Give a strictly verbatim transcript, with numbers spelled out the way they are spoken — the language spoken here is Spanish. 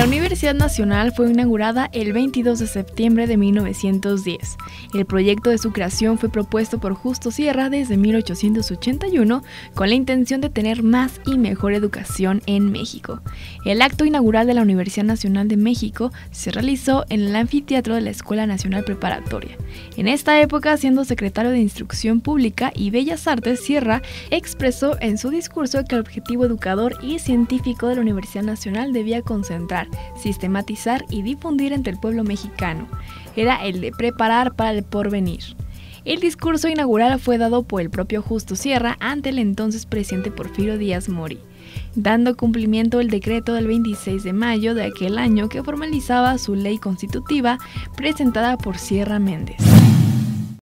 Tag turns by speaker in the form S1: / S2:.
S1: La Universidad Nacional fue inaugurada el veintidós de septiembre de mil novecientos diez. El proyecto de su creación fue propuesto por Justo Sierra desde mil ochocientos ochenta y uno con la intención de tener más y mejor educación en México. El acto inaugural de la Universidad Nacional de México se realizó en el anfiteatro de la Escuela Nacional Preparatoria. En esta época, siendo secretario de Instrucción Pública y Bellas Artes, Sierra expresó en su discurso que el objetivo educador y científico de la Universidad Nacional debía concentrar, sistematizar y difundir entre el pueblo mexicano. Era el de preparar para el porvenir. El discurso inaugural fue dado por el propio Justo Sierra ante el entonces presidente Porfirio Díaz Mori, dando cumplimiento al decreto del veintiséis de mayo de aquel año que formalizaba su ley constitutiva presentada por Sierra Méndez.